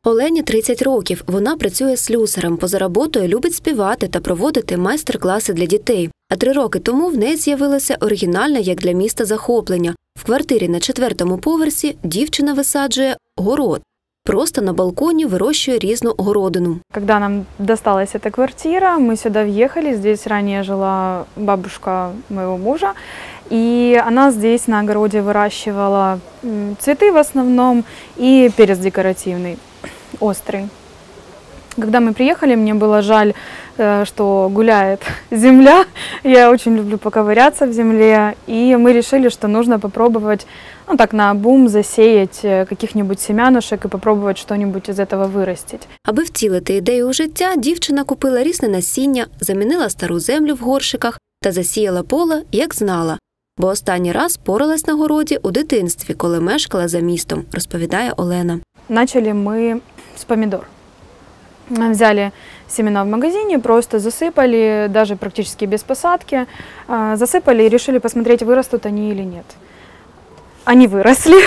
Олені 30 років. Вона працює слюсарем. Поза роботою любить співати та проводити майстер-класи для дітей. А 3 роки тому в неї з'явилося оригінальне, як для міста, захоплення. В квартирі на 4-му поверсі дівчина висаджує город. Просто на балконі вирощує різну городину. Когда нам досталась эта квартира, мы сюда въехали. Здесь ранее жила бабушка моего мужа. И она здесь на огороде выращивала цветы в основном и перец декоративный, острый. Когда мы приехали, мне было жаль, что гуляет земля. Я очень люблю поковыряться в земле. И мы решили, что нужно попробовать, ну так, наобум засеять каких-нибудь семянушек и попробовать что-нибудь из этого вырастить. Аби втілити ідею у життя, дівчина купила різне насіння, замінила стару землю в горшиках та засіяла поле, як знала. Бо останній раз поралась на городі у дитинстві, коли мешкала за містом, розповідає Олена. Начали мы с помидор. Взяли семена в магазине, просто засыпали, даже практически без посадки. Засыпали и решили посмотреть, вырастут они или нет. Они выросли.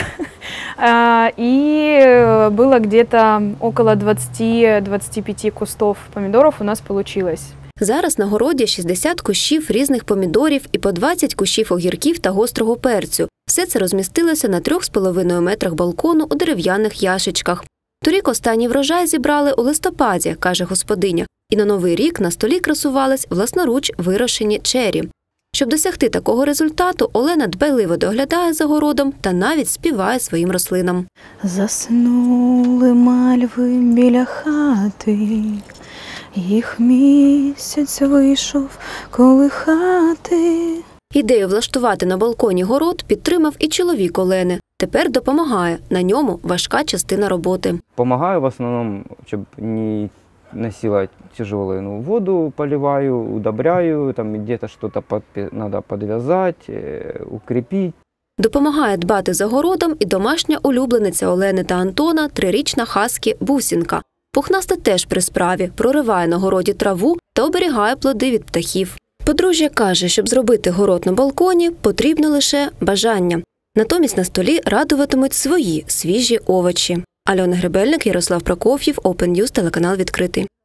И было где-то около 20-25 кустов помидоров у нас получилось. Зараз на городі 60 кущів різних помідорів і по 20 кущів огірків та гострого перцю. Все це розмістилося на 3,5 метрах балкону у дерев'яних ящичках. Торік останній врожай зібрали у листопаді, каже господиня. І на Новий рік на столі красувались власноруч вирощені чері. Щоб досягти такого результату, Олена дбайливо доглядає за городом та навіть співає своїм рослинам. Заснули мальви біля хати, їх місяць вийшов колихати. Ідею влаштувати на балконі город підтримав і чоловік Олени. Тепер допомагає. На ньому важка частина роботи. Помогаю в основном, чтобы не носила тяжелую воду, поливаю, удобряю, там где-то что-то надо подвязать, укрепить. Допомагає дбати за городом і домашня улюблениця Олени та Антона – 3-річна хаскі Бусінка. Пухнаста теж при справі, прориває на городі траву та оберігає плоди від птахів. Подружжя каже, щоб зробити город на балконі, потрібно лише бажання. Натомість на столі радуватимуть свої свіжі овочі. Альона Гребельник, Ярослав Прокоф'єв, Open News, телеканал «Відкритий».